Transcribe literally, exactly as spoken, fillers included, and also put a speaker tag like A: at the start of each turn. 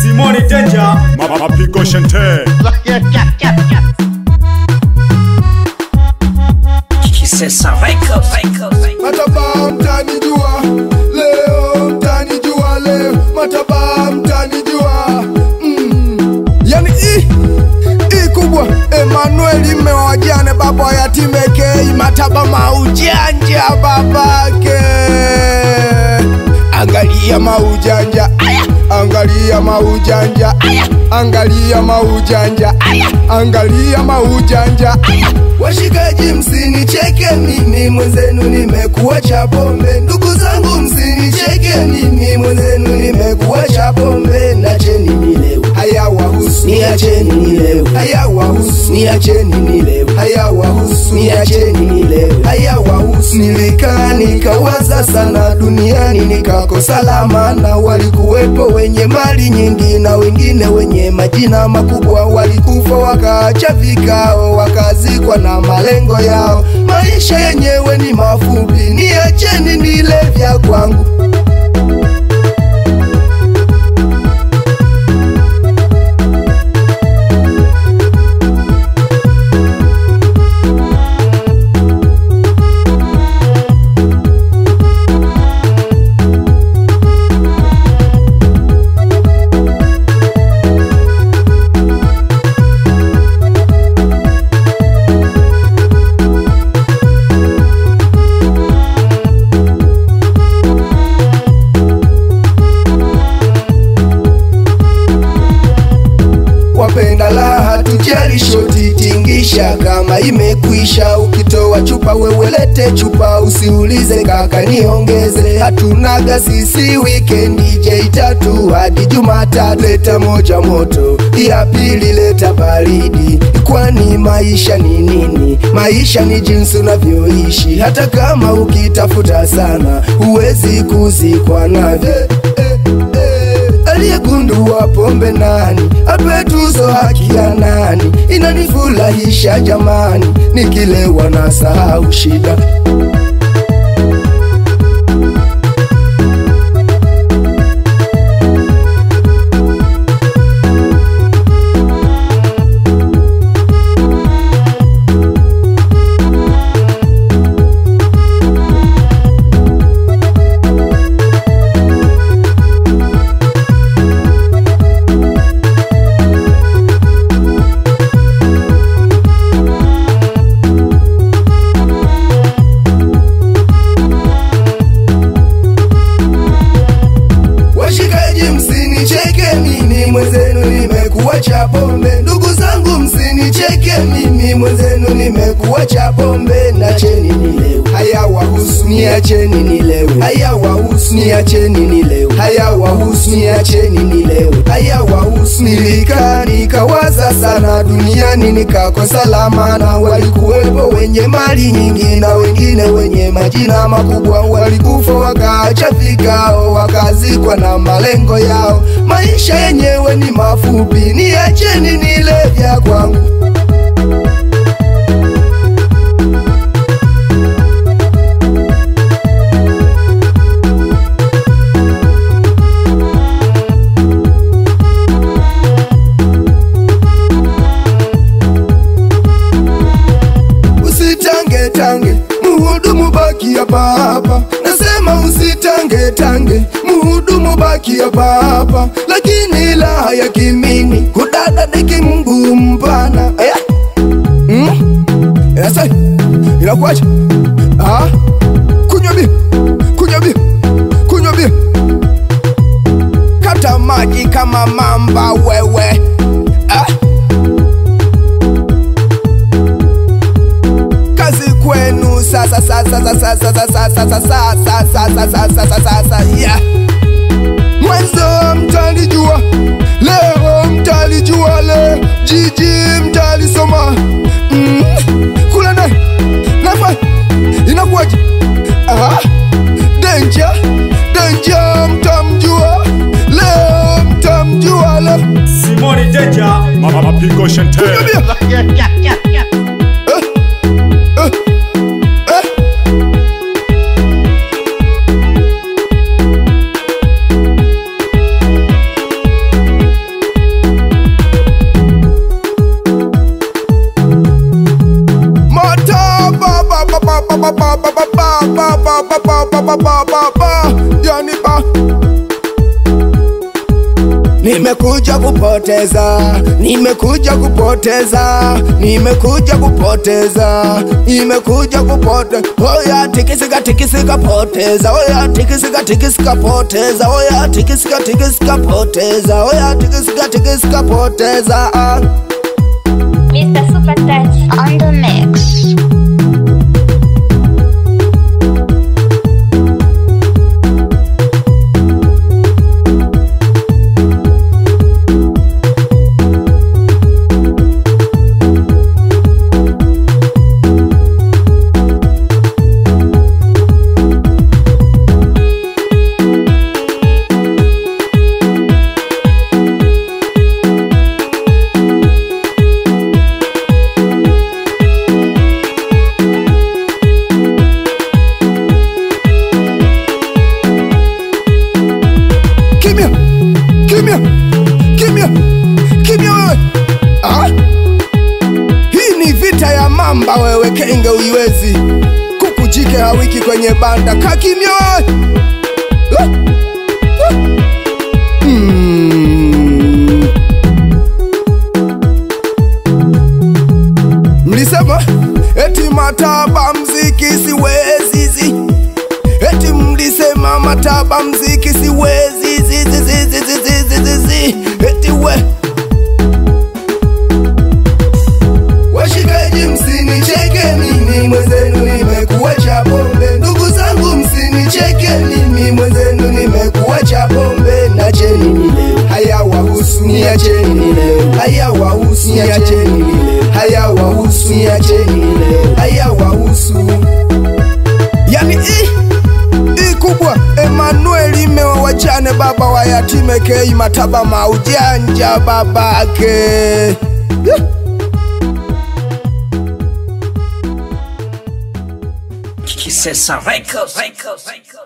A: Simone Danger, Mapigo Shente.
B: Kisesa Michael, Michael, Michael.
C: Mataba mtanijua leo, mtanijua leo. Mataba mtanijua. Mm. Yani i i kubwa Emmanuel Maujanja baba yatime K. Mataba Maujanja babake. Angalia Maujanja, aya. Angalia Maujanja, aya. Angalia Maujanja, aya. Angalia Maujanja, aya. Washikaji msinicheke mimi mwenzenu nimekuwa Chapombe. Ndugu zangu msinicheke mimi mwenzenu nimekuwa Chapombe. Nacheni nilewe, haya wahusu. Niacheni nilewe, haya wahusu. Niacheni nilewe, haya wahusu. Niacheni nilewe, haya wahusu. Nilikaa nikawaza sana duniani nikakosa lamana. Walikuwepo wenye mali nyingi na wengine wenye majina makubwa. Walikufa wakaacha vikao, wakazikwa na malengo yao. Maisha yenyewe ni mafupi, niacheni nile vya kwangu. Wapenda laha tujali shoti tingisha kama imekwisha. Ukitoa chupa wewe lete chupa, usiulize kaka niongeze. Hatunaga sisi weekend J tatu hadi Jumatatu. Leta moja moto, ya pili leta baridi. Kwani maisha ni nini? Maisha ni jinsi unavyoishi. Hata kama ukitafuta sana huwezi kuzikwa navyo. Aliyegundua pombe nani? Ape tuzo haki ya nani? Inanifurahisha jamani, nikilewa na sahau shida. Mwenzenu nimekuwa Chapombe. Ndugu zangu msinicheke mimi mwenzenu nimekuwa Chapombe. Nacheni nilewe, haya wahusu. Niacheni nilewe, haya wahusu. Niacheni nilewe, haya wahusu. Niacheni nilewe, haya wahusu. Nilikaa nikawaza sana duniani nikakosa lamana. Walikuwepo wenye mali nyingi na wengine wenye majina makubwa. Walikufa wakaacha vikao, wakazikwa na malengo yao. Maisha yenyewe ni mafupi, niacheni nile vya kwangu. Usitange tange, muhudumu baki hapa hapa. Nasema usitange tange, muhudumu baki hapa hapa. Lakini la ya kimini, kudada deki Mungu mpana. Aya Hmm Yasa Inakuacha Ah Kunywa bia Kunywa bia Kunywa bia Kata maji kama mamba wewe. Ah Kazi kwenu sasa sasa sasa sasa sasa sasa sasa sasa sasa yeah. Mwanzo mtalijua, leo mtalijua, leo jiji mtalisoma. Mm. Kula nae, nafa, inakuwaje? Aha, danger, danger mtamjua, leo mtamjua, leo
A: Simone Danger, Mapigo Shente.
C: ba ba ba ba ba ba ba ba ba ba ba ba ba ba yani ba. Nimekuja kupoteza, nimekuja kupoteza, nimekuja kupoteza, nimekuja kupoteza. Oya tikisika tikisika poteza, oya tikisika tikisika poteza, oya tikisika tikisika poteza, oya tikisika tikisika poteza.
D: Mister Super Touch on the mix.
C: Mamba wewe kenge uiwezi, kuku jike hawiki kwenye banda, kakimya uh, uh. mm. Mlisema eti Mataba mziki siwezi, eti mlisema Mataba mziki siwezi, eti we washikaji msinicheke mimi mwenzenu nimekuwa Chapombe. Ndugu zangu msinicheke mimi mwenzenu nimekuwa Chapombe. Nacheni nile haya wahusu, niacheni nile haya wahusu, niacheni nile haya wahusu, niacheni nile haya wahusu. Yani i i kubwa Emmanuel imewa wachane baba wa yatime kei Mataba Maujanja babake yeah.
B: Usisahau.